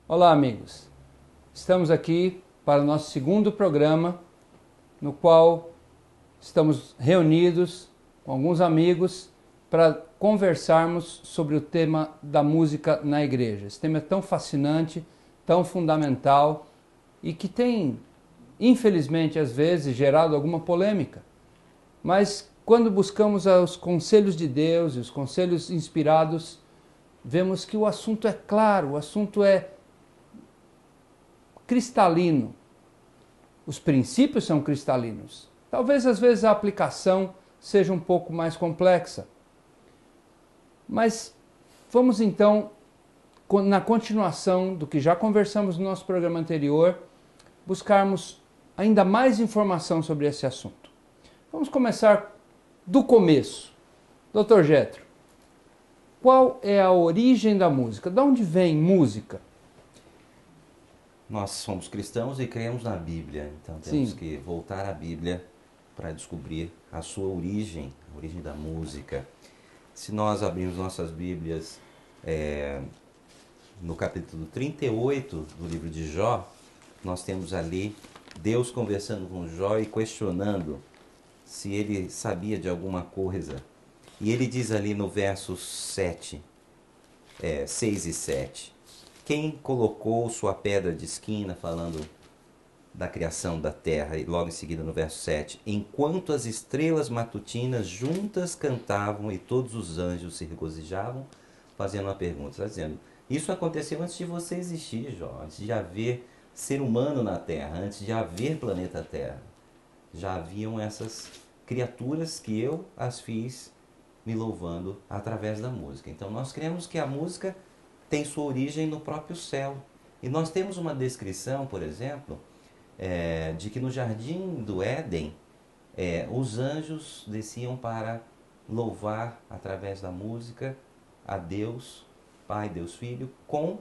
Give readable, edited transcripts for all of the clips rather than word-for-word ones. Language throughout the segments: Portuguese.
Olá, amigos. Estamos aqui para o nosso segundo programa, no qual estamos reunidos com alguns amigos para conversarmos sobre o tema da música na igreja. Esse tema é tão fascinante, tão fundamental e que tem, infelizmente, às vezes, gerado alguma polêmica. Mas quando buscamos os conselhos de Deus e os conselhos inspirados, vemos que o assunto é claro, o assunto é cristalino. Os princípios são cristalinos. Talvez às vezes a aplicação seja um pouco mais complexa. Mas vamos então, na continuação do que já conversamos no nosso programa anterior, buscarmos ainda mais informação sobre esse assunto. Vamos começar do começo. Dr. Jetro, qual é a origem da música? De onde vem música? Nós somos cristãos e cremos na Bíblia, então temos que voltar à Bíblia para descobrir a sua origem, a origem da música. Se nós abrirmos nossas Bíblias no capítulo 38 do livro de Jó, nós temos ali Deus conversando com Jó e questionando se ele sabia de alguma coisa. E ele diz ali no verso 6 e 7, quem colocou sua pedra de esquina, falando da criação da terra, e logo em seguida no verso 7, enquanto as estrelas matutinas juntas cantavam e todos os anjos se regozijavam, fazendo uma pergunta, está dizendo, isso aconteceu antes de você existir, Jó, antes de haver ser humano na terra, antes de haver planeta Terra. Já haviam essas criaturas que eu as fiz me louvando através da música. Então nós cremos que a música tem sua origem no próprio céu. E nós temos uma descrição, por exemplo, de que no jardim do Éden, os anjos desciam para louvar através da música a Deus, Pai, Deus Filho, com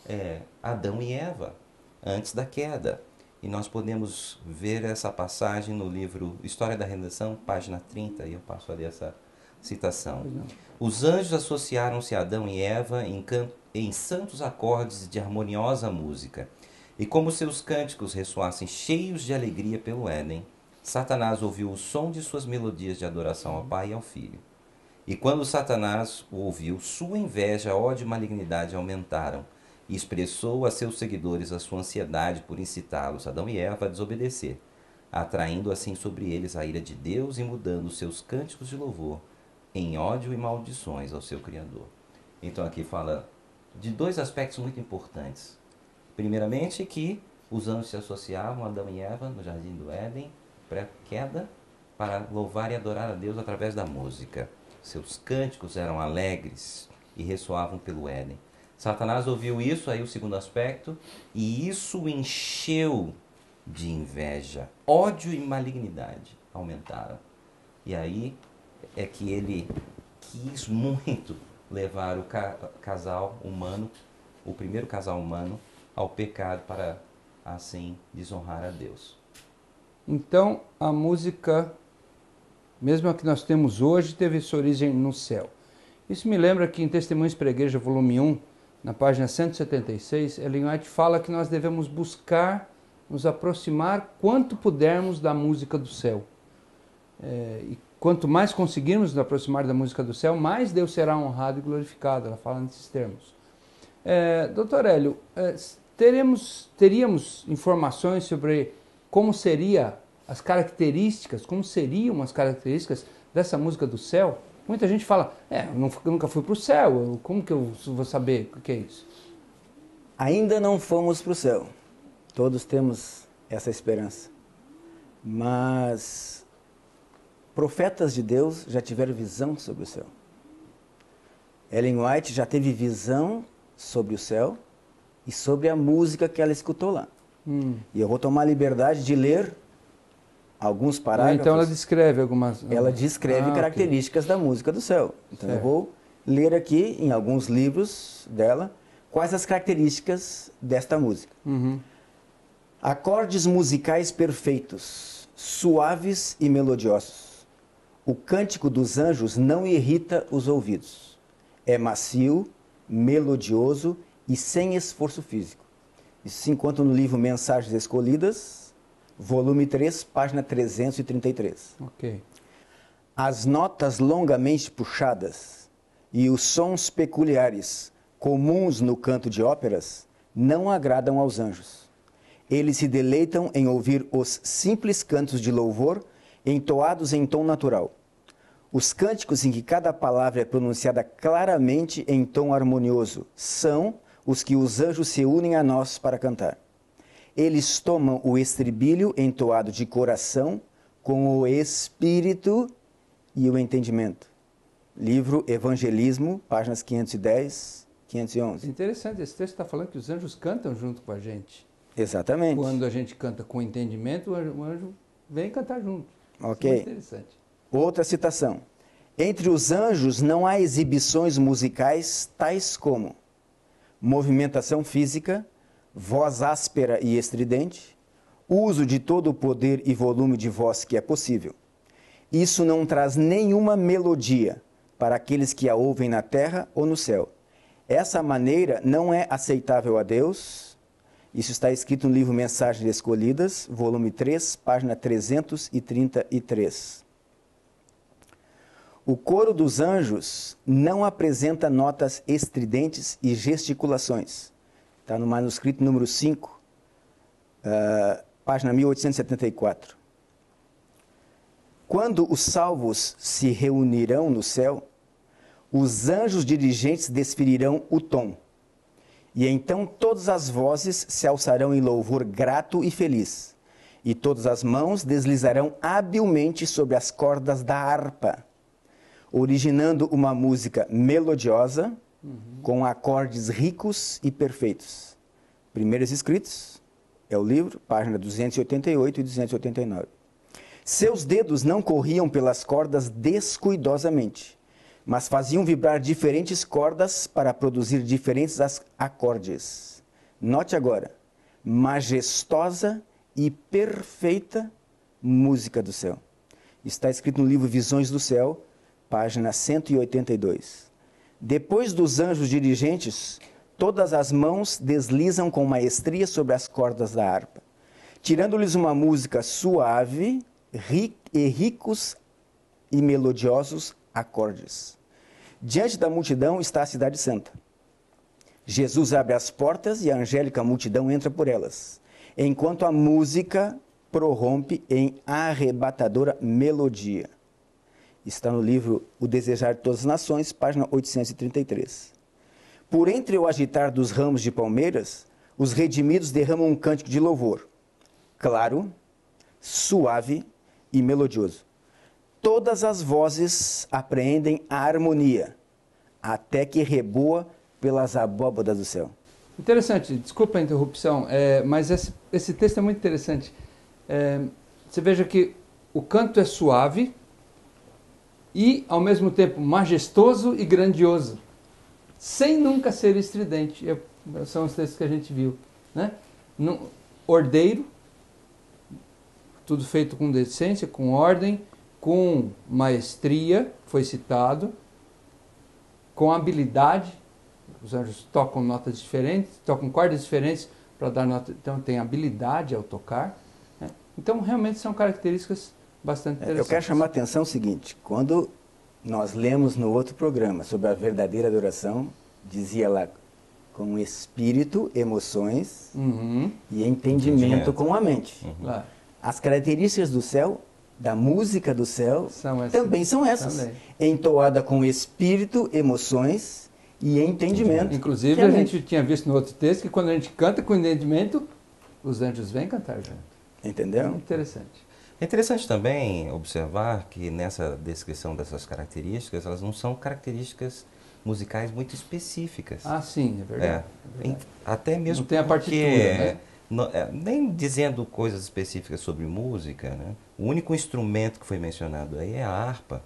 Adão e Eva, antes da queda. E nós podemos ver essa passagem no livro História da Redenção, página 30, e eu passo ali essa citação. Os anjos associaram-se a Adão e Eva em santos acordes de harmoniosa música. E como seus cânticos ressoassem cheios de alegria pelo Éden, Satanás ouviu o som de suas melodias de adoração ao Pai e ao Filho. E quando Satanás o ouviu, sua inveja, ódio e malignidade aumentaram, e expressou a seus seguidores a sua ansiedade por incitá-los, Adão e Eva, a desobedecer, atraindo assim sobre eles a ira de Deus e mudando seus cânticos de louvor em ódio e maldições ao seu Criador. Então aqui fala de dois aspectos muito importantes. Primeiramente que os anjos se associavam a Adão e Eva no jardim do Éden, pré-queda, para louvar e adorar a Deus através da música. Seus cânticos eram alegres e ressoavam pelo Éden. Satanás ouviu isso, aí o segundo aspecto, e isso o encheu de inveja, ódio e malignidade aumentaram. E aí é que ele quis muito levar o casal humano, o primeiro casal humano, ao pecado para assim desonrar a Deus. Então a música, mesmo a que nós temos hoje, teve sua origem no céu. Isso me lembra que em Testemunhos para a Igreja, volume 1, na página 176, Ellen White fala que nós devemos buscar nos aproximar quanto pudermos da música do céu. E quanto mais conseguirmos nos aproximar da música do céu, mais Deus será honrado e glorificado. Ela fala nesses termos. Doutor Hélio, teríamos informações sobre como seriam as características dessa música do céu? Muita gente fala, eu nunca fui para o céu, como que eu vou saber o que é isso? Ainda não fomos para o céu. Todos temos essa esperança. Mas profetas de Deus já tiveram visão sobre o céu. Ellen White já teve visão sobre o céu e sobre a música que ela escutou lá. E eu vou tomar a liberdade de ler alguns parágrafos. Então ela descreve algumas... Ela descreve características da música do céu. Então eu vou ler aqui em alguns livros dela quais as características desta música. Acordes musicais perfeitos, suaves e melodiosos. O cântico dos anjos não irrita os ouvidos. É macio, melodioso e sem esforço físico. Isso se encontra no livro Mensagens Escolhidas, volume 3, página 333. Ok. As notas longamente puxadas e os sons peculiares, comuns no canto de óperas, não agradam aos anjos. Eles se deleitam em ouvir os simples cantos de louvor entoados em tom natural. Os cânticos em que cada palavra é pronunciada claramente em tom harmonioso são os que os anjos se unem a nós para cantar. Eles tomam o estribilho entoado de coração com o espírito e o entendimento. Livro Evangelismo, páginas 510, 511. Interessante, esse texto está falando que os anjos cantam junto com a gente. Exatamente. Quando a gente canta com entendimento, o anjo vem cantar junto. Ok. Isso é muito interessante. Outra citação. Entre os anjos não há exibições musicais tais como movimentação física, voz áspera e estridente, uso de todo o poder e volume de voz que é possível. Isso não traz nenhuma melodia para aqueles que a ouvem na terra ou no céu. Essa maneira não é aceitável a Deus. Isso está escrito no livro Mensagens Escolhidas, volume 3, página 333. O coro dos anjos não apresenta notas estridentes e gesticulações. Está no manuscrito número 5, página 1874. Quando os salvos se reunirão no céu, os anjos dirigentes desferirão o tom. E então todas as vozes se alçarão em louvor grato e feliz, e todas as mãos deslizarão habilmente sobre as cordas da harpa, originando uma música melodiosa, com acordes ricos e perfeitos. Primeiros Escritos, é o livro, página 288 e 289. Seus dedos não corriam pelas cordas descuidosamente, mas faziam vibrar diferentes cordas para produzir diferentes acordes. Note agora, majestosa e perfeita música do céu. Está escrito no livro Visões do Céu, página 182. Depois dos anjos dirigentes, todas as mãos deslizam com maestria sobre as cordas da harpa, tirando-lhes uma música suave e ricos e melodiosos acordes. Diante da multidão está a cidade santa. Jesus abre as portas e a angélica multidão entra por elas, enquanto a música prorrompe em arrebatadora melodia. Está no livro O Desejar de Todas as Nações, página 833. Por entre o agitar dos ramos de palmeiras, os redimidos derramam um cântico de louvor, claro, suave e melodioso. Todas as vozes apreendem a harmonia, até que reboa pelas abóbadas do céu. Interessante, desculpa a interrupção, mas esse texto é muito interessante. Você veja que o canto é suave e, ao mesmo tempo, majestoso e grandioso, sem nunca ser estridente. São os textos que a gente viu, né? Ordeiro, tudo feito com decência, com ordem, com maestria, foi citado, com habilidade. Os anjos tocam notas diferentes, tocam cordas diferentes para dar nota, então tem habilidade ao tocar, né? Então realmente são características bastante interessantes. Eu quero chamar a atenção o seguinte, quando nós lemos no outro programa sobre a verdadeira adoração, dizia lá, com espírito, emoções e entendimento com a mente. Claro. As características do céu, da música do céu, também são essas. Também. Entoada com espírito, emoções e entendimento. Inclusive, a gente tinha visto no outro texto que quando a gente canta com entendimento, os anjos vêm cantar junto. Entendeu? Interessante. É interessante também observar que nessa descrição dessas características, elas não são características musicais muito específicas. Ah, sim, é verdade. É verdade. Até mesmo não tem a partitura, né? Nem dizendo coisas específicas sobre música, né? O único instrumento que foi mencionado aí é a harpa.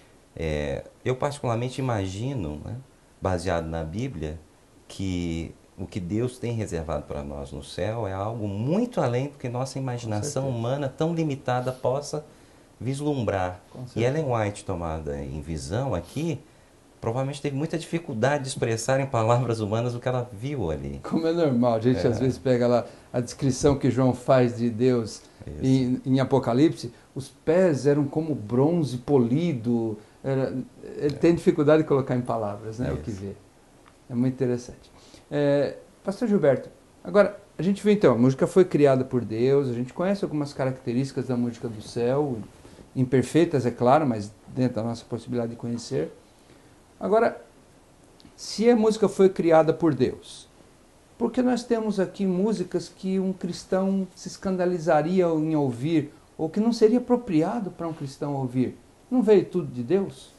Eu particularmente imagino, né, baseado na Bíblia, que o que Deus tem reservado para nós no céu é algo muito além do que nossa imaginação humana tão limitada possa vislumbrar. E Ellen White, tomada em visão aqui, provavelmente teve muita dificuldade de expressar em palavras humanas o que ela viu ali. Como é normal, a gente às vezes pega lá a descrição que João faz de Deus em Apocalipse, os pés eram como bronze polido, ele tem dificuldade de colocar em palavras, né, o que vê. É muito interessante. Pastor Gilberto, agora, a gente vê então, a música foi criada por Deus, a gente conhece algumas características da música do céu, imperfeitas, é claro, mas dentro da nossa possibilidade de conhecer. Agora, se a música foi criada por Deus, por que nós temos aqui músicas que um cristão se escandalizaria em ouvir, ou que não seria apropriado para um cristão ouvir? Não veio tudo de Deus?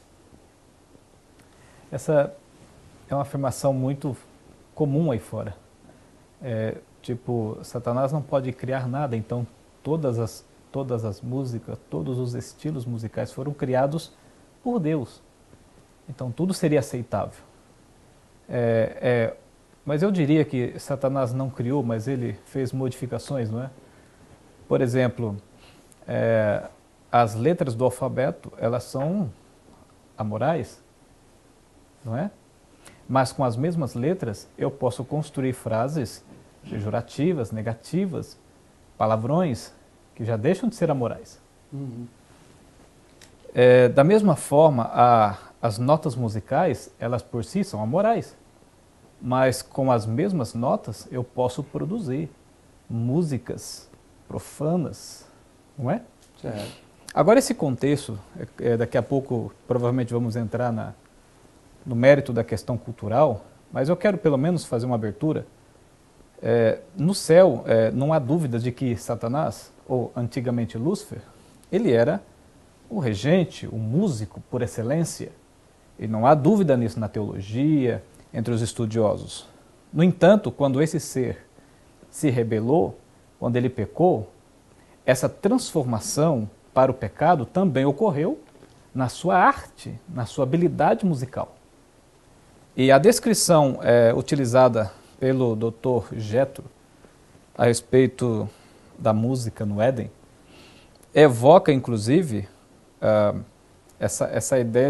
Essa é uma afirmação muito comum aí fora. Tipo, Satanás não pode criar nada, então todas as músicas, todos os estilos musicais foram criados por Deus. Então tudo seria aceitável. Mas eu diria que Satanás não criou, mas ele fez modificações, não é? Por exemplo, as letras do alfabeto, elas são amorais, não é? Mas com as mesmas letras eu posso construir frases pejorativas, negativas, palavrões que já deixam de ser amorais. Uhum. Da mesma forma, as notas musicais, elas por si são amorais, mas com as mesmas notas eu posso produzir músicas profanas, não é? Certo. Agora esse contexto, daqui a pouco provavelmente vamos entrar no mérito da questão cultural, mas eu quero pelo menos fazer uma abertura. No céu, não há dúvida de que Satanás, ou antigamente Lúcifer, ele era o regente, o músico por excelência. E não há dúvida nisso na teologia, entre os estudiosos. No entanto, quando esse ser se rebelou, quando ele pecou, essa transformação para o pecado também ocorreu na sua arte, na sua habilidade musical. E a descrição utilizada pelo Dr. Jethro a respeito da música no Éden evoca, inclusive, essa ideia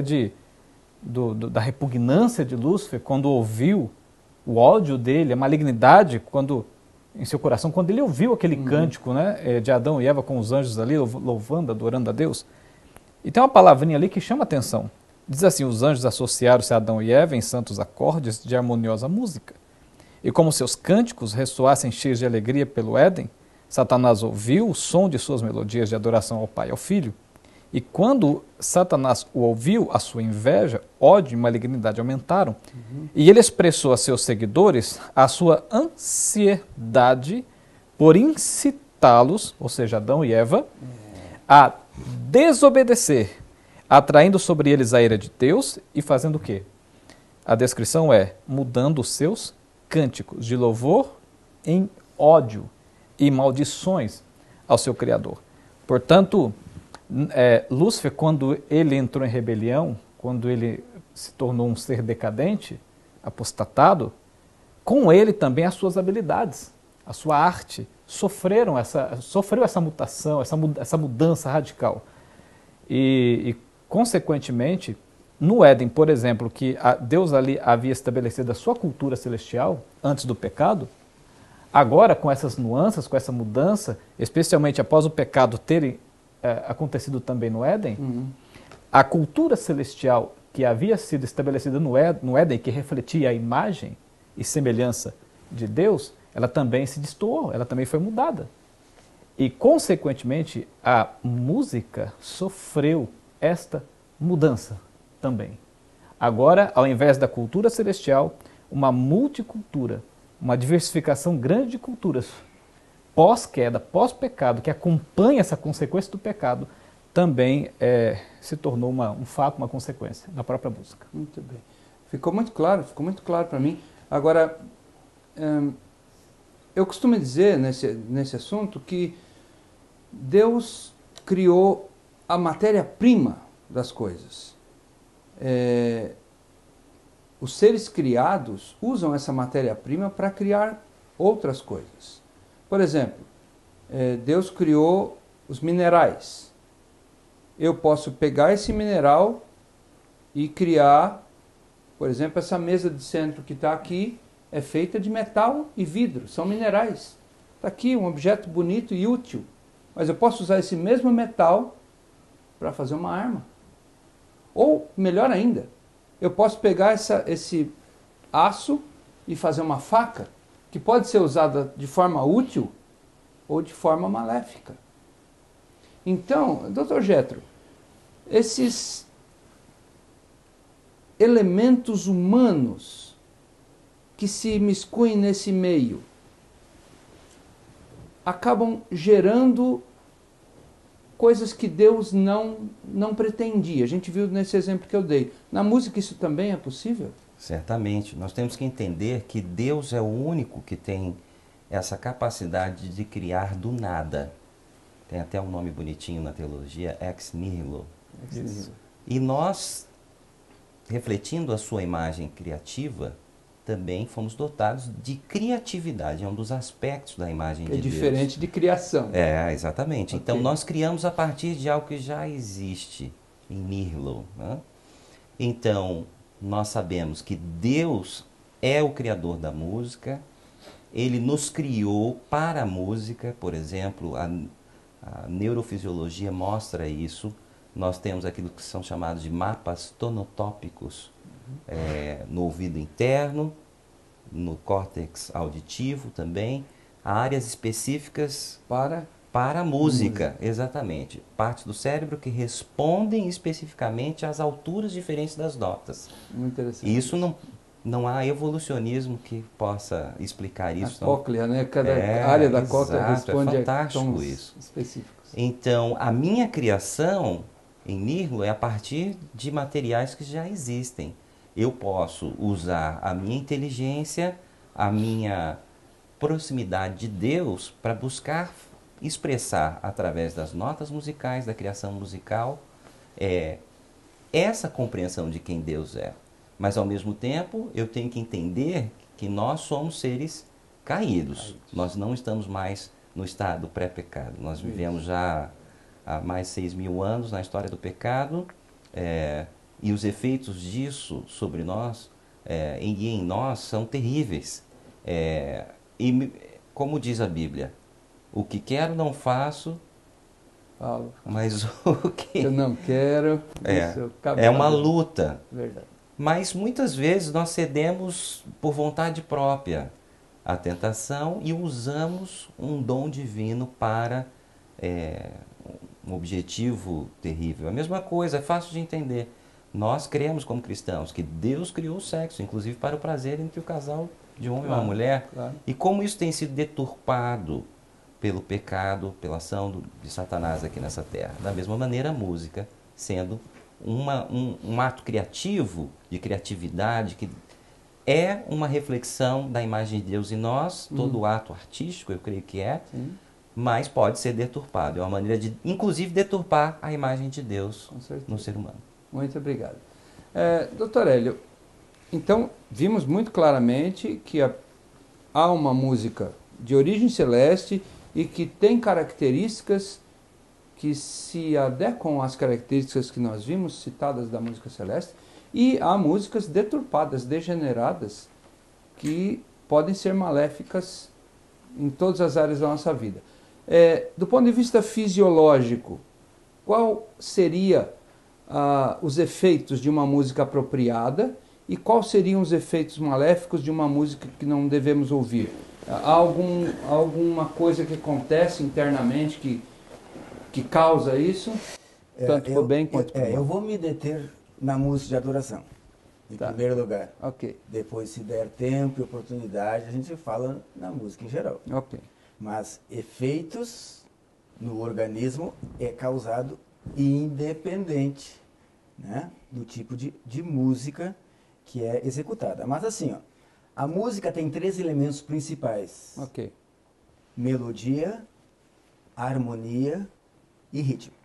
da repugnância de Lúcifer quando ouviu o ódio dele, a malignidade em seu coração, quando ele ouviu aquele cântico, né, de Adão e Eva com os anjos ali, louvando, adorando a Deus. E tem uma palavrinha ali que chama atenção. Diz assim: os anjos associaram-se a Adão e Eva em santos acordes de harmoniosa música. E como seus cânticos ressoassem cheios de alegria pelo Éden, Satanás ouviu o som de suas melodias de adoração ao Pai e ao Filho. E quando Satanás o ouviu, a sua inveja, ódio e malignidade aumentaram. E ele expressou a seus seguidores a sua ansiedade por incitá-los, ou seja, Adão e Eva, a desobedecer, atraindo sobre eles a ira de Deus e fazendo o quê? A descrição é mudando os seus cânticos de louvor em ódio e maldições ao seu Criador. Portanto, Lúcifer, quando ele entrou em rebelião, quando ele se tornou um ser decadente, apostatado, com ele também as suas habilidades, a sua arte, sofreu essa mutação, essa mudança radical. E consequentemente, no Éden, por exemplo, que Deus ali havia estabelecido a sua cultura celestial antes do pecado, agora com essas nuances, com essa mudança, especialmente após o pecado ter acontecido também no Éden, a cultura celestial que havia sido estabelecida no Éden, que refletia a imagem e semelhança de Deus, ela também se destoou, ela também foi mudada. E, consequentemente, a música sofreu esta mudança também. Agora, ao invés da cultura celestial, uma multicultura, uma diversificação grande de culturas, pós-queda, pós-pecado, que acompanha essa consequência do pecado, também se tornou um fato, uma consequência na própria música. Muito bem. Ficou muito claro para mim. Agora, eu costumo dizer nesse assunto que Deus criou a matéria-prima das coisas. Os seres criados usam essa matéria-prima para criar outras coisas. Por exemplo, Deus criou os minerais. Eu posso pegar esse mineral e criar Por exemplo, essa mesa de centro que está aqui é feita de metal e vidro, são minerais. Está aqui um objeto bonito e útil, mas eu posso usar esse mesmo metal para fazer uma arma. Ou, melhor ainda, eu posso pegar esse aço e fazer uma faca, que pode ser usada de forma útil ou de forma maléfica. Então, Dr. Jetro, esses elementos humanos que se imiscuem nesse meio acabam gerando coisas que Deus não pretendia. A gente viu nesse exemplo que eu dei. Na música isso também é possível? Certamente. Nós temos que entender que Deus é o único que tem essa capacidade de criar do nada. Tem até um nome bonitinho na teologia, ex nihilo. Isso. E nós, refletindo a sua imagem criativa, também fomos dotados de criatividade. É um dos aspectos da imagem de Deus. É diferente de criação. É, exatamente. Ok. Então nós criamos a partir de algo que já existe em nihilo, né? Então nós sabemos que Deus é o criador da música. Ele nos criou para a música, por exemplo, a neurofisiologia mostra isso. Nós temos aquilo que são chamados de mapas tonotópicos no ouvido interno, no córtex auditivo também. Há áreas específicas para a música, exatamente. Partes do cérebro que respondem especificamente às alturas diferentes das notas. Muito interessante. E isso não há evolucionismo que possa explicar isso. A cóclea, né? Cada área da cóclea responde a tons isso. específicos. Então, a minha criação em nihilo é a partir de materiais que já existem. Eu posso usar a minha inteligência, a minha proximidade de Deus para buscar expressar através das notas musicais, da criação musical, essa compreensão de quem Deus é. Mas, ao mesmo tempo, eu tenho que entender que nós somos seres caídos. Nós não estamos mais no estado pré-pecado. Nós vivemos já há mais de 6.000 anos na história do pecado, e os efeitos disso sobre nós e em nós são terríveis. E, como diz a Bíblia, o que quero não faço, mas o que eu não quero, é uma luta. Verdade. Mas muitas vezes nós cedemos por vontade própria à tentação e usamos um dom divino para um objetivo terrível. A mesma coisa, é fácil de entender. Nós cremos como cristãos que Deus criou o sexo, inclusive para o prazer entre o casal de um homem e uma mulher. Claro. E como isso tem sido deturpado pelo pecado, pela ação de Satanás aqui nessa terra. Da mesma maneira, a música sendo um ato criativo, de criatividade, que é uma reflexão da imagem de Deus em nós. Todo ato artístico, eu creio que mas pode ser deturpado. É uma maneira de, inclusive, deturpar a imagem de Deus no ser humano. Muito obrigado. Doutor Hélio, então, vimos muito claramente que há uma música de origem celeste e que tem características que se adequam às características que nós vimos citadas da música celeste, e há músicas deturpadas, degeneradas, que podem ser maléficas em todas as áreas da nossa vida. Do ponto de vista fisiológico, qual seria os efeitos de uma música apropriada e quais seriam os efeitos maléficos de uma música que não devemos ouvir? Há alguma coisa que acontece internamente que causa isso? Tanto por bem quanto por mal. Eu vou me deter na música de adoração, em primeiro lugar. Ok. Depois, se der tempo e oportunidade, a gente fala na música em geral. Ok. Mas efeitos no organismo é causado independente, né, do tipo de música que é executada. Mas assim, a música tem 3 elementos principais. Ok. Melodia, harmonia e ritmo.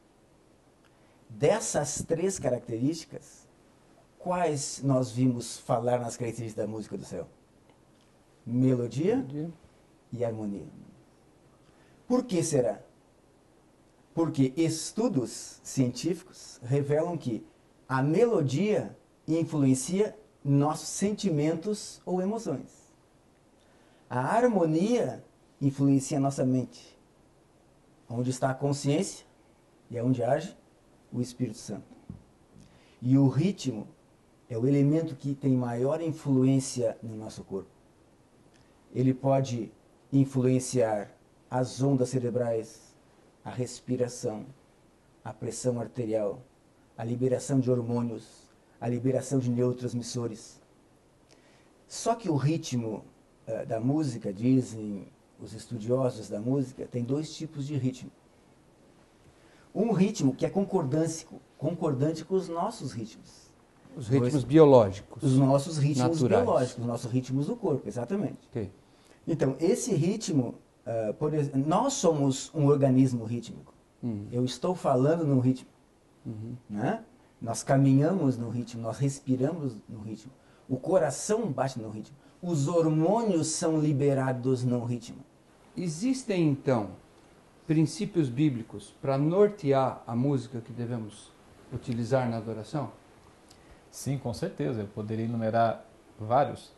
Dessas 3 características, quais nós vimos falar nas características da música do céu? Melodia e harmonia. Por que será? Porque estudos científicos revelam que a melodia influencia nossos sentimentos ou emoções. A harmonia influencia a nossa mente, onde está a consciência e é onde age o Espírito Santo. E o ritmo é o elemento que tem maior influência no nosso corpo. Ele pode influenciar as ondas cerebrais, a respiração, a pressão arterial, a liberação de hormônios, a liberação de neurotransmissores. Só que o ritmo da música, dizem os estudiosos da música, tem dois tipos de ritmo. Um ritmo que é concordante com os nossos ritmos. Os ritmos biológicos. Os nossos ritmos naturais. biológicos, os nossos ritmos do corpo, exatamente. Ok. Então, esse ritmo, por exemplo, nós somos um organismo rítmico. Eu estou falando no ritmo. Né? Nós caminhamos no ritmo, nós respiramos no ritmo. O coração bate no ritmo. Os hormônios são liberados no ritmo. Existem, então, princípios bíblicos para nortear a música que devemos utilizar na adoração? Sim, com certeza. Eu poderia enumerar vários.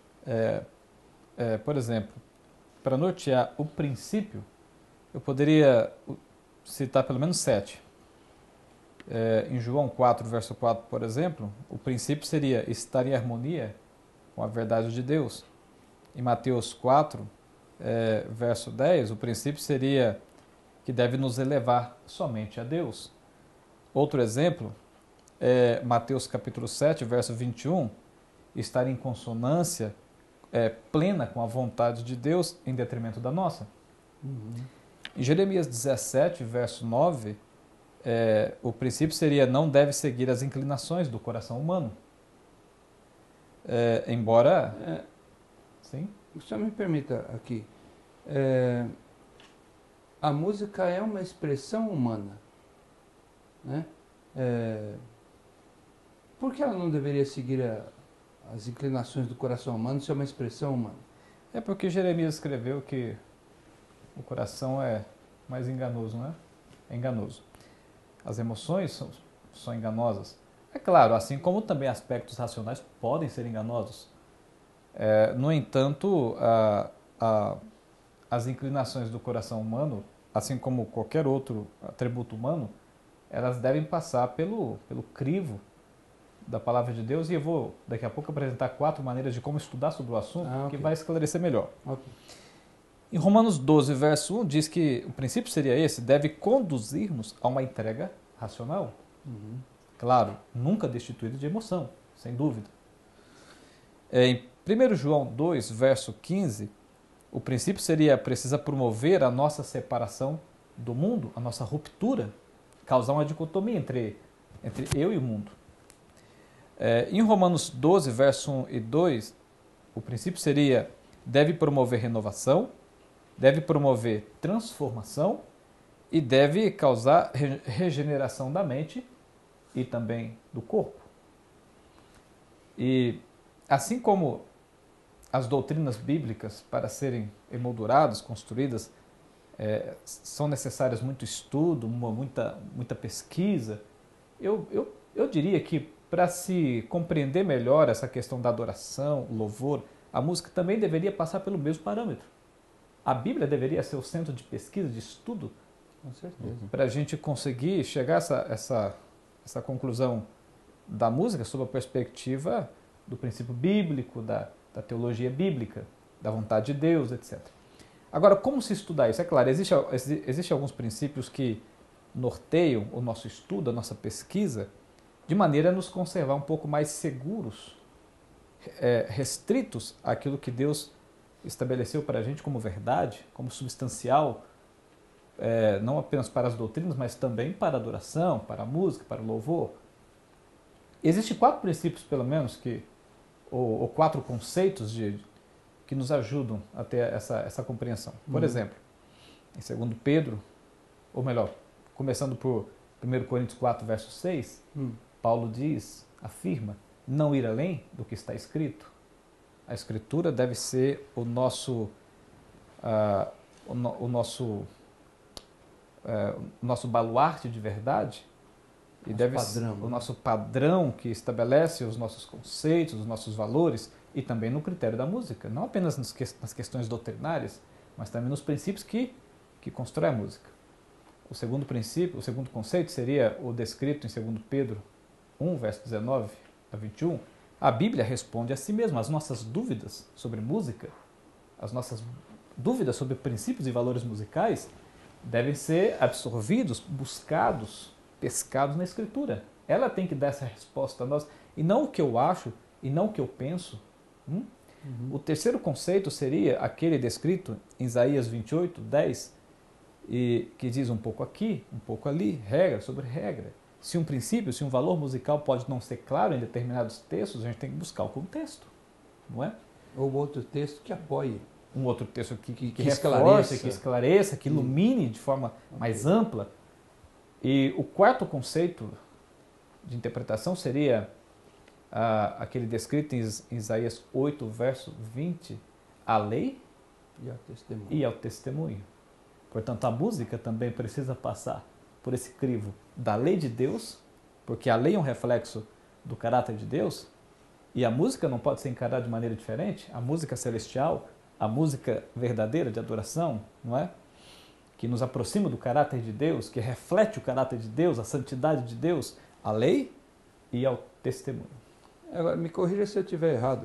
Por exemplo, para nortear o princípio, eu poderia citar pelo menos 7. Em João 4, verso 4, por exemplo, o princípio seria estar em harmonia com a verdade de Deus. Em Mateus 4, verso 10, o princípio seria que deve nos elevar somente a Deus. Outro exemplo, Mateus capítulo 7, verso 21, estar em consonância plena com a vontade de Deus em detrimento da nossa. Em Jeremias 17, verso 9, o princípio seria não deve seguir as inclinações do coração humano. Embora... Sim? Só me permita aqui. A música é uma expressão humana, né? Por que ela não deveria seguir as inclinações do coração humano se é uma expressão humana? É porque Jeremias escreveu que o coração é mais enganoso, não é? É enganoso. As emoções são enganosas. É claro, assim como também aspectos racionais podem ser enganosos. No entanto, as inclinações do coração humano, assim como qualquer outro atributo humano, elas devem passar pelo crivo da palavra de Deus, e eu vou daqui a pouco apresentar 4 maneiras de como estudar sobre o assunto, okay. que vai esclarecer melhor. Okay. Em Romanos 12, verso 1, diz que o princípio seria esse, deve conduzir-nos a uma entrega racional. Claro, nunca destituído de emoção, sem dúvida. Em 1 João 2, verso 15, o princípio seria, precisa promover a nossa separação do mundo, a nossa ruptura, causar uma dicotomia entre eu e o mundo. Em Romanos 12, verso 1 e 2, o princípio seria, deve promover renovação, deve promover transformação e deve causar regeneração da mente e também do corpo. E assim como as doutrinas bíblicas, para serem emolduradas, construídas, são necessárias muito estudo, muita pesquisa, eu diria que para se compreender melhor essa questão da adoração, o louvor, a música também deveria passar pelo mesmo parâmetro. A Bíblia deveria ser o centro de pesquisa, de estudo, com certeza, para a gente conseguir chegar a essa conclusão da música sob a perspectiva do princípio bíblico, da teologia bíblica, da vontade de Deus, etc. Agora, como se estudar isso? É claro, existem alguns princípios que norteiam o nosso estudo, a nossa pesquisa, de maneira a nos conservar um pouco mais seguros, restritos àquilo que Deus estabeleceu para a gente como verdade, como substancial, não apenas para as doutrinas, mas também para a adoração, para a música, para o louvor. Existem 4 princípios, pelo menos, ou 4 conceitos que nos ajudam a ter essa compreensão. Por exemplo, em 2 Pedro, ou melhor, começando por 1 Coríntios 4, verso 6, Paulo afirma, não ir além do que está escrito. A Escritura deve ser o nosso nosso baluarte de verdade, E deve ser o nosso padrão que estabelece os nossos conceitos, os nossos valores, e também no critério da música. Não apenas nas questões doutrinárias, mas também nos princípios que constrói a música. O segundo princípio, o segundo conceito seria o descrito em 2 Pedro 1, verso 19 a 21. A Bíblia responde a si mesma. As nossas dúvidas sobre música, as nossas dúvidas sobre princípios e valores musicais devem ser absorvidos, buscados, pescados na Escritura. Ela tem que dar essa resposta a nós, e não o que eu acho, e não o que eu penso. O terceiro conceito seria aquele descrito em Isaías 28, 10, e que diz um pouco aqui, um pouco ali, regra sobre regra. Se um princípio, se um valor musical pode não ser claro em determinados textos, a gente tem que buscar o contexto, não é? Ou outro texto que apoie. Um outro texto que esclareça. que esclareça, que ilumine de forma mais ampla. E o quarto conceito de interpretação seria aquele descrito em Isaías 8, verso 20, a lei e ao testemunho. Portanto, a música também precisa passar por esse crivo da lei de Deus, porque a lei é um reflexo do caráter de Deus, e a música não pode ser encarada de maneira diferente. A música celestial, a música verdadeira de adoração, não é? Que nos aproxima do caráter de Deus, que reflete o caráter de Deus, a santidade de Deus, a lei e ao testemunho. Agora, me corrija se eu estiver errado.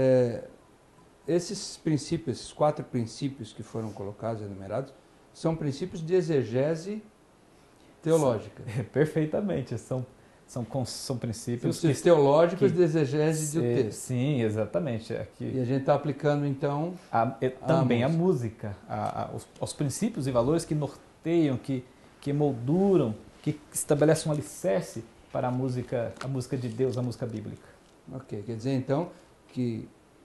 Esses princípios, esses 4 princípios que foram colocados, enumerados, são princípios de exegese teológica. Perfeitamente, são princípios teológicos de exegese do texto. Sim, exatamente. E a gente está aplicando, então, também a música, aos princípios e valores que norteiam, que emolduram, que estabelecem um alicerce para a música de Deus, a música bíblica. Ok, quer dizer, então, que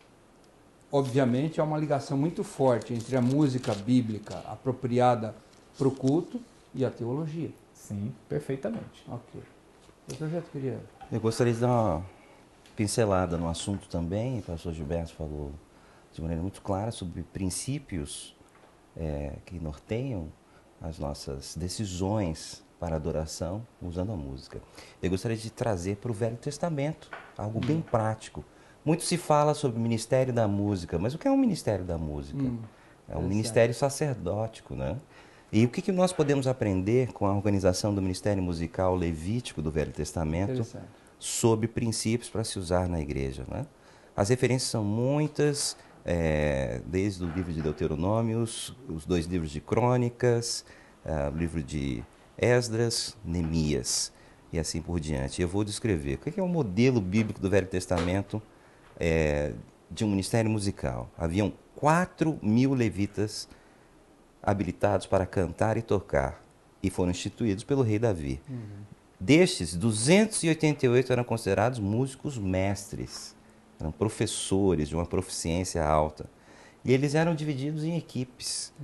obviamente há uma ligação muito forte entre a música bíblica apropriada para o culto e a teologia. Sim, perfeitamente. Ok. Eu já queria... Eu gostaria de dar uma pincelada no assunto também. O pastor Gilberto falou de maneira muito clara sobre princípios que norteiam as nossas decisões para adoração usando a música. Eu gostaria de trazer para o Velho Testamento algo bem prático. Muito se fala sobre o ministério da música, mas o que é um ministério da música? É um ministério sacerdótico, né? E o que nós podemos aprender com a organização do ministério musical levítico do Velho Testamento sobre princípios para se usar na igreja, né? As referências são muitas, desde o livro de Deuteronômio, os 2 livros de Crônicas, o livro de Esdras, Neemias e assim por diante. Eu vou descrever o que é o modelo bíblico do Velho Testamento de um ministério musical. Haviam 4.000 levitas habilitados para cantar e tocar, e foram instituídos pelo rei Davi. Destes, 288 eram considerados músicos mestres, eram professores de uma proficiência alta. E eles eram divididos em equipes,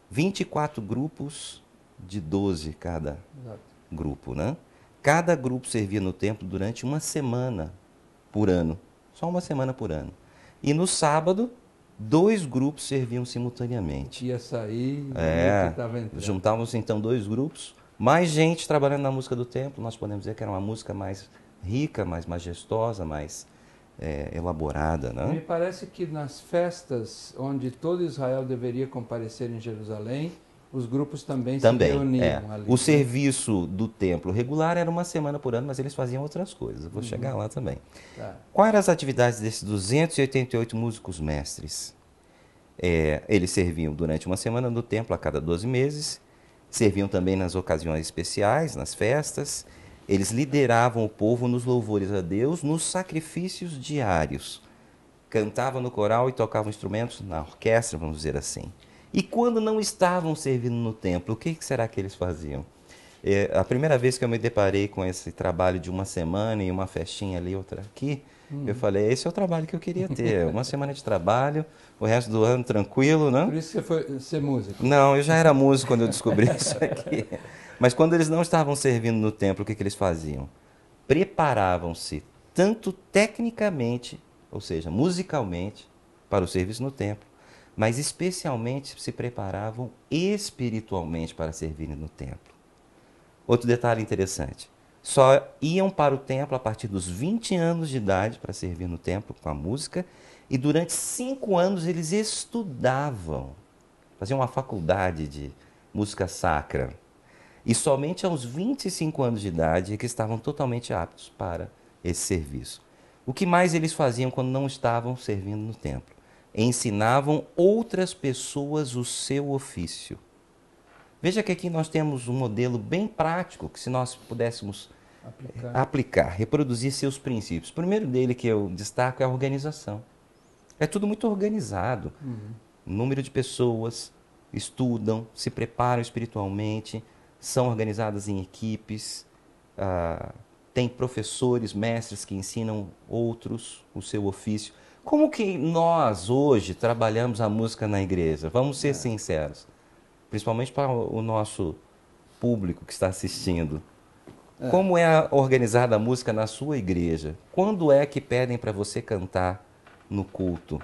24 grupos de 12 cada grupo, né? Cada grupo servia no templo durante uma semana por ano, só uma semana por ano. E no sábado, 2 grupos serviam simultaneamente. Ia sair, juntavam-se então 2 grupos, mais gente trabalhando na música do templo. Nós podemos dizer que era uma música mais rica, mais majestosa, mais elaborada, né? Me parece que nas festas onde todo Israel deveria comparecer em Jerusalém, os grupos também se reuniam ali. O serviço do templo regular era uma semana por ano, mas eles faziam outras coisas. Eu vou chegar lá também. Quais eram as atividades desses 288 músicos mestres? Eles serviam durante uma semana no templo a cada 12 meses, serviam também nas ocasiões especiais, nas festas. Eles lideravam o povo nos louvores a Deus, nos sacrifícios diários. Cantavam no coral e tocavam instrumentos na orquestra, vamos dizer assim. E quando não estavam servindo no templo, o que será que eles faziam? A primeira vez que eu me deparei com esse trabalho de uma semana e uma festinha ali, outra aqui, eu falei, esse é o trabalho que eu queria ter. Uma semana de trabalho, o resto do ano tranquilo, né? Por isso que você foi ser músico? Não, eu já era músico quando eu descobri isso aqui. Mas quando eles não estavam servindo no templo, o que eles faziam? Preparavam-se tanto tecnicamente, ou seja, musicalmente, para o serviço no templo, mas especialmente se preparavam espiritualmente para servirem no templo. Outro detalhe interessante, só iam para o templo a partir dos 20 anos de idade para servir no templo com a música, e durante 5 anos eles estudavam, faziam uma faculdade de música sacra. E somente aos 25 anos de idade é que estavam totalmente aptos para esse serviço. O que mais eles faziam quando não estavam servindo no templo? Ensinavam outras pessoas o seu ofício. Veja que aqui nós temos um modelo bem prático, que se nós pudéssemos aplicar, reproduzir seus princípios. O primeiro dele que eu destaco é a organização. É tudo muito organizado. Número de pessoas estudam, se preparam espiritualmente, são organizadas em equipes, tem professores, mestres que ensinam outros o seu ofício. Como que nós hoje trabalhamos a música na igreja? Vamos ser sinceros, principalmente para o nosso público que está assistindo. Como é organizada a música na sua igreja? Quando é que pedem para você cantar no culto?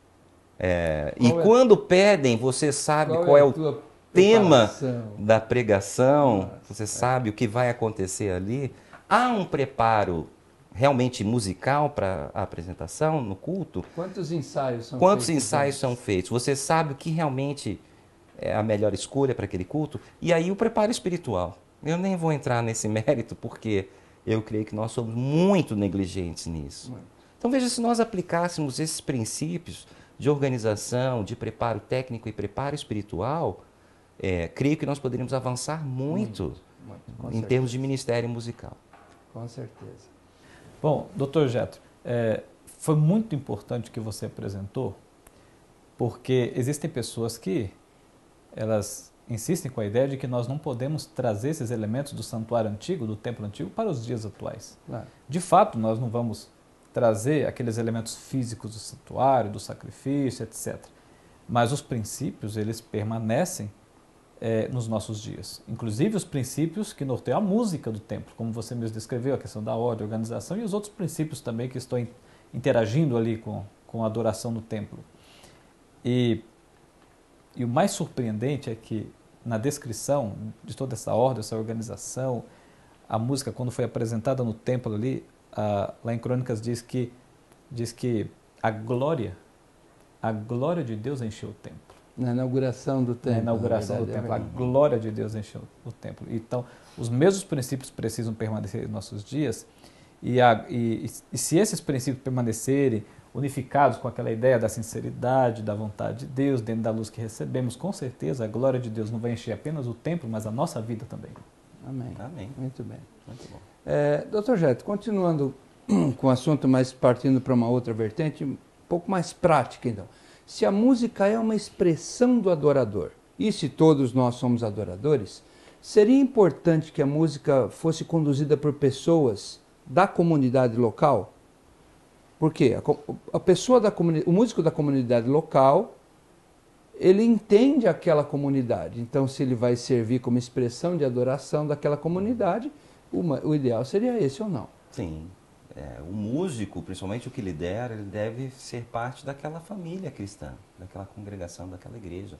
Quando pedem, você sabe qual é o tema da pregação? Você sabe o que vai acontecer ali? Há um preparo realmente musical para a apresentação no culto? Quantos ensaios são feitos? Quantos ensaios são feitos? Você sabe o que realmente é a melhor escolha para aquele culto? E aí o preparo espiritual. Eu nem vou entrar nesse mérito porque eu creio que nós somos muito negligentes nisso. Então veja, se nós aplicássemos esses princípios de organização, de preparo técnico e preparo espiritual, creio que nós poderíamos avançar muito em termos de ministério musical. Com certeza. Bom, doutor Jetro, foi muito importante o que você apresentou, porque existem pessoas que elas insistem com a ideia de que nós não podemos trazer esses elementos do santuário antigo, do templo antigo, para os dias atuais. Claro. De fato, nós não vamos trazer aqueles elementos físicos do santuário, do sacrifício, etc. Mas os princípios, eles permanecem nos nossos dias. Inclusive os princípios que norteiam a música do templo, como você mesmo descreveu, a questão da ordem, organização, e os outros princípios também que estão interagindo ali com a adoração no templo. E o mais surpreendente é que na descrição de toda essa ordem, essa organização, a música, quando foi apresentada no templo ali, lá em Crônicas diz que a glória de Deus encheu o templo. Na inauguração do templo. Na inauguração do templo, a glória de Deus encheu o templo. Então, os mesmos princípios precisam permanecer em nossos dias, e se esses princípios permanecerem unificados com aquela ideia da sinceridade, da vontade de Deus, dentro da luz que recebemos, com certeza a glória de Deus não vai encher apenas o templo, mas a nossa vida também. Amém. Amém. Muito bem. Muito bom. Doutor Jetro, continuando com o assunto, mas partindo para uma outra vertente, um pouco mais prática então. Se a música é uma expressão do adorador, e se todos nós somos adoradores, seria importante que a música fosse conduzida por pessoas da comunidade local? Por quê? A pessoa o músico da comunidade local, ele entende aquela comunidade. Então, se ele vai servir como expressão de adoração daquela comunidade, o ideal seria esse ou não? Sim. O músico, principalmente o que lidera, ele deve ser parte daquela família cristã, daquela congregação, daquela igreja.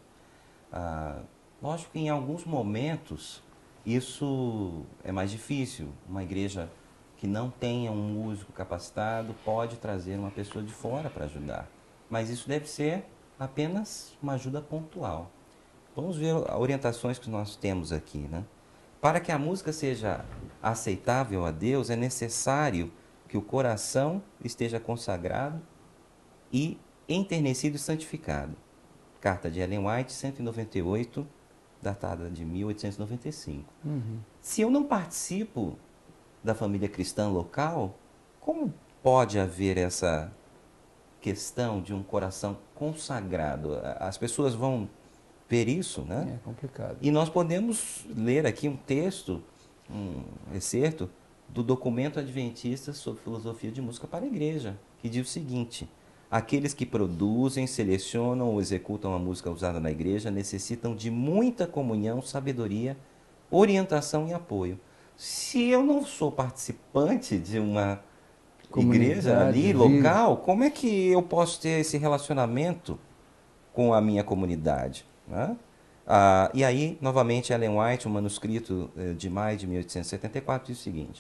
Lógico que em alguns momentos isso é mais difícil. Uma igreja que não tenha um músico capacitado pode trazer uma pessoa de fora para ajudar. Mas isso deve ser apenas uma ajuda pontual. Vamos ver as orientações que nós temos aqui, né? Para que a música seja aceitável a Deus, é necessário que o coração esteja consagrado e enternecido e santificado. Carta de Ellen White, 198, datada de 1895. Se eu não participo da família cristã local, como pode haver essa questão de um coração consagrado? As pessoas vão ver isso, né? É complicado. E nós podemos ler aqui um texto, um excerto, do documento adventista sobre filosofia de música para a igreja, que diz o seguinte: aqueles que produzem, selecionam ou executam a música usada na igreja necessitam de muita comunhão, sabedoria, orientação e apoio. Se eu não sou participante de uma igreja ali, local, como é que eu posso ter esse relacionamento com a minha comunidade, né? E aí, novamente, Ellen White, um manuscrito de maio de 1874, diz o seguinte: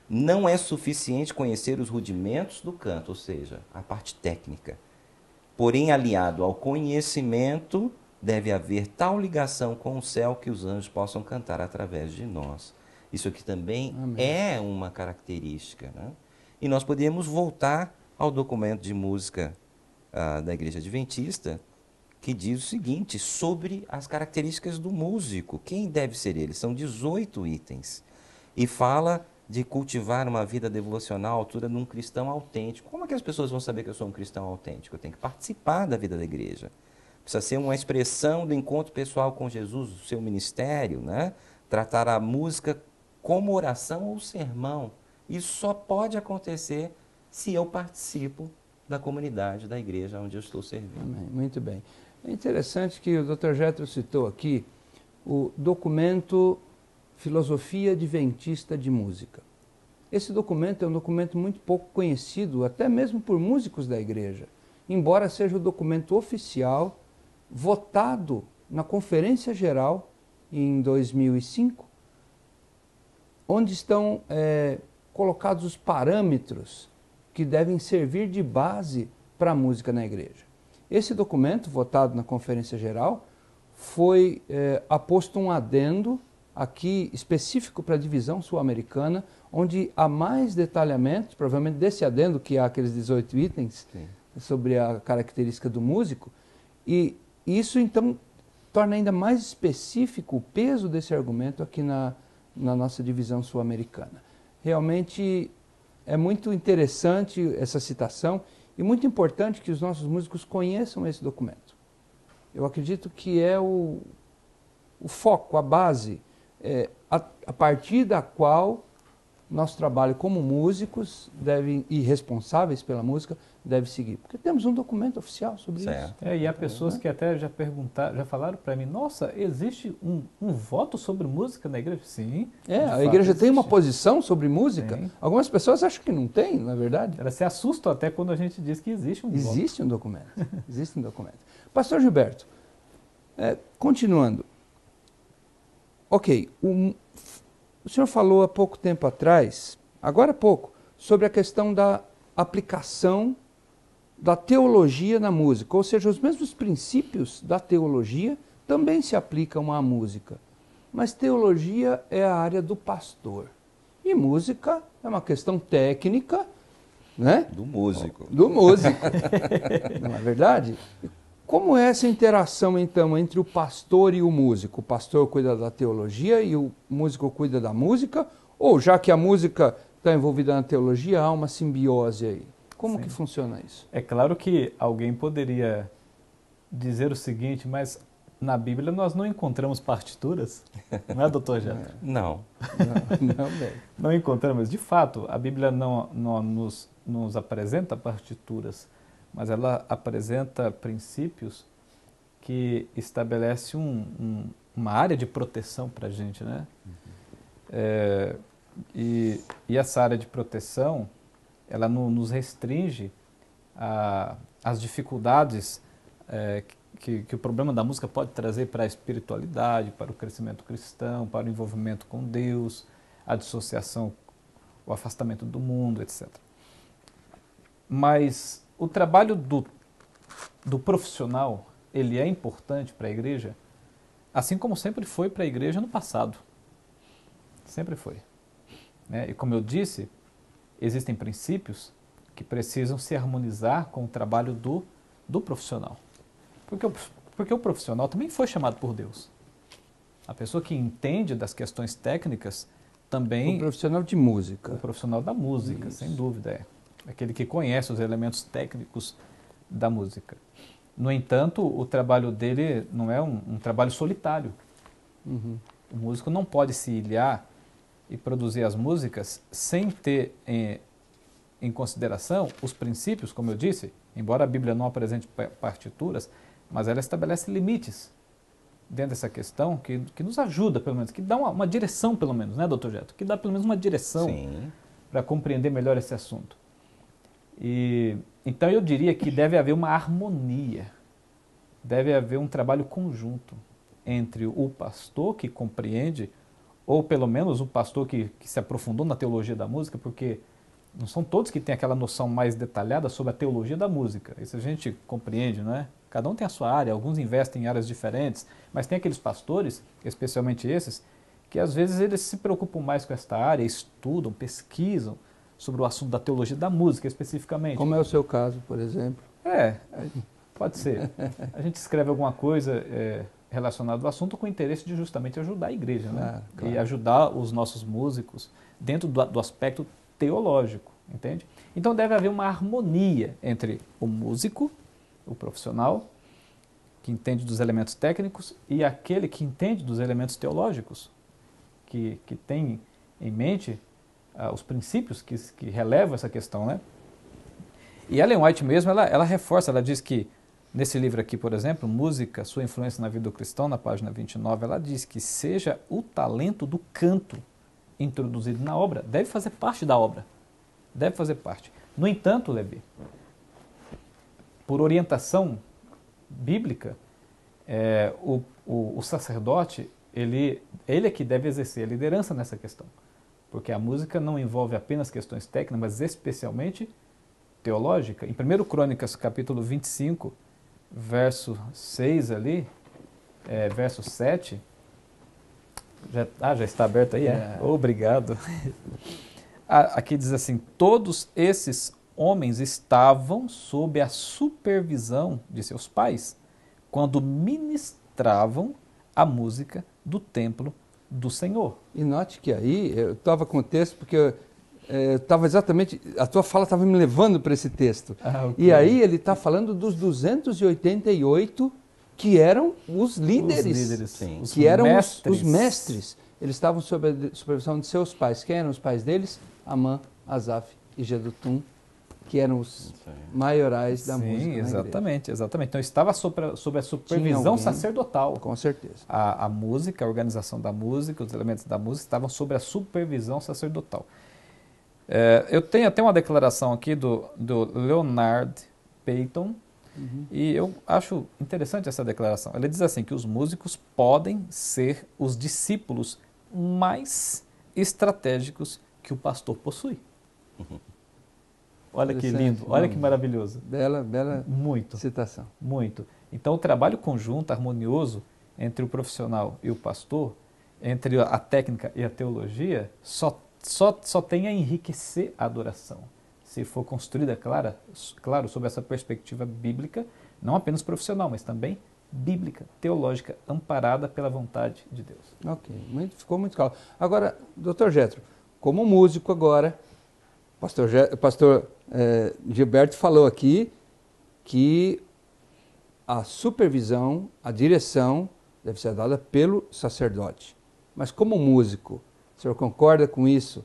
Não é suficiente conhecer os rudimentos do canto, ou seja, a parte técnica. Porém, aliado ao conhecimento, deve haver tal ligação com o céu que os anjos possam cantar através de nós. Isso aqui também é uma característica, né? E nós podemos voltar ao documento de música da Igreja Adventista, que diz o seguinte, sobre as características do músico. Quem deve ser ele? São 18 itens. E fala de cultivar uma vida devocional à altura de um cristão autêntico. Como é que as pessoas vão saber que eu sou um cristão autêntico? Eu tenho que participar da vida da igreja. Precisa ser uma expressão do encontro pessoal com Jesus, do seu ministério, né? Tratar a música como oração ou sermão. Isso só pode acontecer se eu participo da comunidade, da igreja onde eu estou servindo. Amém. Muito bem. É interessante que o Dr. Jethro citou aqui o documento Filosofia Adventista de Música. Esse documento é um documento muito pouco conhecido, até mesmo por músicos da igreja, embora seja o documento oficial votado na Conferência Geral em 2005, onde estão colocados os parâmetros que devem servir de base para a música na igreja. Esse documento, votado na Conferência Geral, foi aposto um adendo aqui específico para a divisão sul-americana, onde há mais detalhamentos, provavelmente desse adendo, que há aqueles 18 itens, sim, sobre a característica do músico, e isso então torna ainda mais específico o peso desse argumento aqui na nossa divisão sul-americana. Realmente é muito interessante essa citação e muito importante que os nossos músicos conheçam esse documento. Eu acredito que é o foco, a base, a partir da qual nosso trabalho como músicos e responsáveis pela música deve seguir. Porque temos um documento oficial sobre isso. E há pessoas que até já perguntaram, já falaram para mim, nossa, existe um voto sobre música na igreja? Sim. A igreja tem uma posição sobre música. Tem. Algumas pessoas acham que não tem, na verdade. Elas se assustam até quando a gente diz que existe um voto. Existe um documento. Existe um documento. Pastor Gilberto, continuando. Ok, o senhor falou há pouco tempo atrás, agora há pouco, sobre a questão da aplicação da teologia na música, ou seja, os mesmos princípios da teologia também se aplicam à música. Mas teologia é a área do pastor. E música é uma questão técnica, né? Do músico. Do músico. Não é verdade? Como é essa interação, então, entre o pastor e o músico? O pastor cuida da teologia e o músico cuida da música? Ou, já que a música está envolvida na teologia, há uma simbiose aí? Como que funciona isso? É claro que alguém poderia dizer o seguinte, mas na Bíblia nós não encontramos partituras, não é, doutor Jethro? Não. Não encontramos. De fato, a Bíblia não nos apresenta partituras, mas ela apresenta princípios que estabelece uma área de proteção para a gente, né? E essa área de proteção, ela nos restringe às dificuldades que o problema da música pode trazer para a espiritualidade, para o crescimento cristão, para o envolvimento com Deus, a dissociação, o afastamento do mundo, etc. Mas o trabalho do profissional, ele é importante para a igreja, assim como sempre foi para a igreja no passado. Sempre foi. E como eu disse, existem princípios que precisam se harmonizar com o trabalho do profissional. Porque o profissional também foi chamado por Deus. A pessoa que entende das questões técnicas também... O profissional de música. O profissional da música, sem dúvida, aquele que conhece os elementos técnicos da música. No entanto, o trabalho dele não é um trabalho solitário. Uhum. O músico não pode se ilhar e produzir as músicas sem ter em consideração os princípios, como eu disse, embora a Bíblia não apresente partituras, mas ela estabelece limites dentro dessa questão que nos ajuda, pelo menos, que dá uma direção, pelo menos, né, doutor Jethro? Que dá pelo menos uma direção para compreender melhor esse assunto. Então eu diria que deve haver uma harmonia, deve haver um trabalho conjunto entre o pastor que compreende ou pelo menos o pastor que se aprofundou na teologia da música, porque não são todos que têm aquela noção mais detalhada sobre a teologia da música. Isso a gente compreende, não é? Cada um tem a sua área, alguns investem em áreas diferentes, mas tem aqueles pastores, especialmente esses, que às vezes eles se preocupam mais com esta área, estudam, pesquisam sobre o assunto da teologia da música especificamente. Como é o seu caso, por exemplo? Pode ser. A gente escreve alguma coisa relacionada ao assunto com o interesse de justamente ajudar a igreja, né? Claro. E ajudar os nossos músicos dentro do aspecto teológico, entende? Então deve haver uma harmonia entre o músico, o profissional, que entende dos elementos técnicos, e aquele que entende dos elementos teológicos, que tem em mente os princípios que relevam essa questão, né? E Ellen White mesmo, ela reforça, ela diz que, nesse livro aqui, por exemplo, Música, Sua Influência na Vida do Cristão, na página 29, ela diz que seja o talento do canto introduzido na obra, deve fazer parte da obra. Deve fazer parte. No entanto, Levi, por orientação bíblica, o sacerdote, ele é que deve exercer a liderança nessa questão. Porque a música não envolve apenas questões técnicas, mas especialmente teológica. Em 1 Crônicas, capítulo 25, verso 6 ali, verso 7, já está aberto aí? Obrigado. Aqui diz assim, todos esses homens estavam sob a supervisão de seus pais, quando ministravam a música do templo do Senhor. E note que aí, eu estava com o texto, porque eu estava exatamente, a tua fala estava me levando para esse texto. Okay. E aí ele está falando dos 288 que eram os líderes, sim. que eram os mestres. Eles estavam sob a supervisão de seus pais. Quem eram os pais deles? Amã, Asaf e Jedutum, que eram os maiorais da música. Sim, exatamente. Então estava sob a supervisão sacerdotal. Com certeza. A música, a organização da música, os elementos da música estavam sob a supervisão sacerdotal. Eu tenho até uma declaração aqui do Leonard Payton, e eu acho interessante essa declaração. Ele diz assim, que os músicos podem ser os discípulos mais estratégicos que o pastor possui. Olha que lindo, olha que maravilhoso. Bela muito citação. Muito. Então o trabalho conjunto, harmonioso, entre o profissional e o pastor, entre a técnica e a teologia, só tem a enriquecer a adoração. Se for construída, claro, sob essa perspectiva bíblica, não apenas profissional, mas também bíblica, teológica, amparada pela vontade de Deus. Ok, ficou muito claro. Agora, Dr. Jetro, como músico agora, pastor Gilberto falou aqui que a supervisão, a direção deve ser dada pelo sacerdote. Mas como músico, o senhor concorda com isso?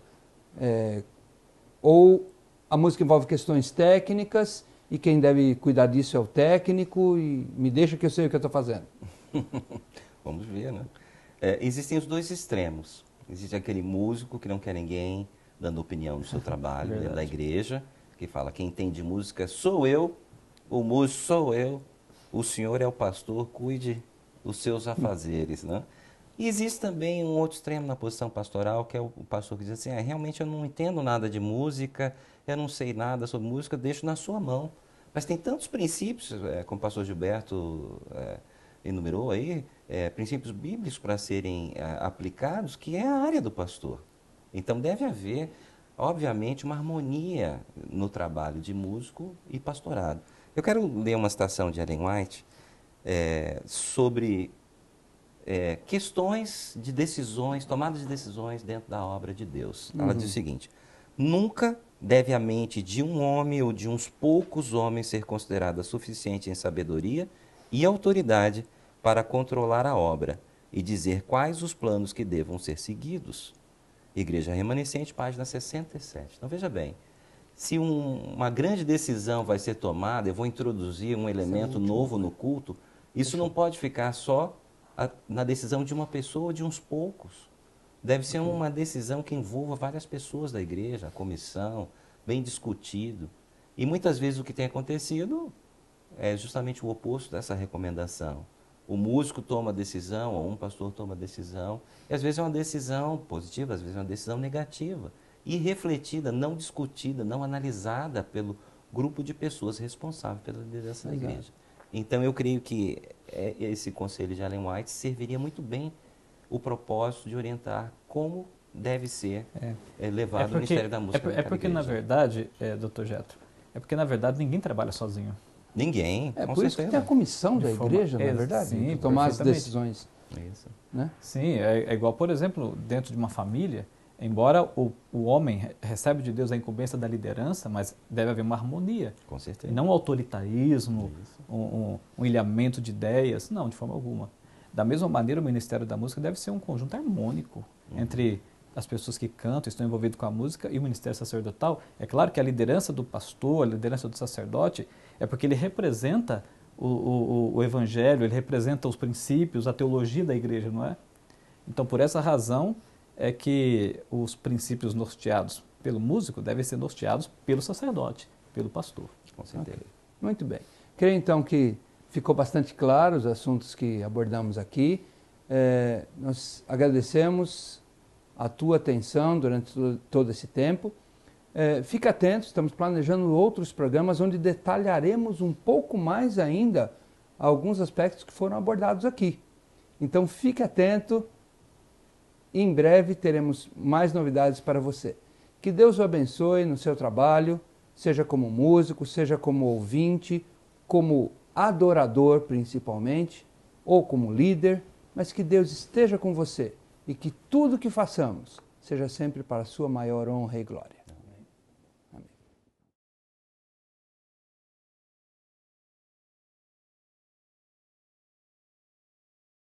Ou a música envolve questões técnicas e quem deve cuidar disso é o técnico e me deixa que eu sei o que eu estou fazendo? Vamos ver, né? Existem os dois extremos. Existe aquele músico que não quer ninguém dando opinião no seu trabalho, dentro da igreja, que fala, quem entende música sou eu, o músico sou eu, o senhor é o pastor, cuide dos seus afazeres, né? E existe também um outro extremo na posição pastoral, que é o pastor que diz assim, realmente eu não entendo nada de música, eu não sei nada sobre música, deixo na sua mão. Mas tem tantos princípios, como o pastor Gilberto enumerou aí, princípios bíblicos para serem aplicados, que é a área do pastor. Então deve haver, obviamente, uma harmonia no trabalho de músico e pastorado. Eu quero ler uma citação de Ellen White sobre questões de decisões, tomadas de decisões dentro da obra de Deus. Ela diz o seguinte, nunca deve a mente de um homem ou de uns poucos homens ser considerada suficiente em sabedoria e autoridade para controlar a obra e dizer quais os planos que devam ser seguidos. Igreja Remanescente, página 67. Então veja bem, se uma grande decisão vai ser tomada, eu vou introduzir um elemento novo no culto, isso não pode ficar só na decisão de uma pessoa ou de uns poucos. Deve ser uma decisão que envolva várias pessoas da igreja, a comissão, bem discutido. E muitas vezes o que tem acontecido é justamente o oposto dessa recomendação. O músico toma decisão, ou um pastor toma decisão, e às vezes é uma decisão positiva, às vezes é uma decisão negativa, e refletida, não discutida, não analisada pelo grupo de pessoas responsáveis pela liderança da igreja. Então eu creio que esse conselho de Ellen White serviria muito bem o propósito de orientar como deve ser levado o Ministério da Música. Porque, na verdade, Dr. Getro, porque, na verdade, ninguém trabalha sozinho. Ninguém, com por isso que tem a comissão da igreja, na verdade, sim, de tomar as decisões. Isso. Né? Sim, é igual, por exemplo, dentro de uma família, embora o homem recebe de Deus a incumbência da liderança, mas deve haver uma harmonia. Com certeza. E não um autoritarismo, um ilhamento de ideias, não, de forma alguma. Da mesma maneira, o Ministério da Música deve ser um conjunto harmônico entre as pessoas que cantam, estão envolvidas com a música e o ministério sacerdotal. É claro que a liderança do pastor, a liderança do sacerdote, é porque ele representa o evangelho, ele representa os princípios, a teologia da igreja, não é? Então, por essa razão é que os princípios norteados pelo músico devem ser norteados pelo sacerdote, pelo pastor. Com certeza. Okay. Muito bem. Creio então que ficou bastante claro os assuntos que abordamos aqui. Nós agradecemos a tua atenção durante todo esse tempo. Fique atento, estamos planejando outros programas onde detalharemos um pouco mais ainda alguns aspectos que foram abordados aqui. Então fique atento, em breve teremos mais novidades para você. Que Deus o abençoe no seu trabalho, seja como músico, seja como ouvinte, como adorador principalmente, ou como líder, mas que Deus esteja com você e que tudo que façamos seja sempre para a sua maior honra e glória.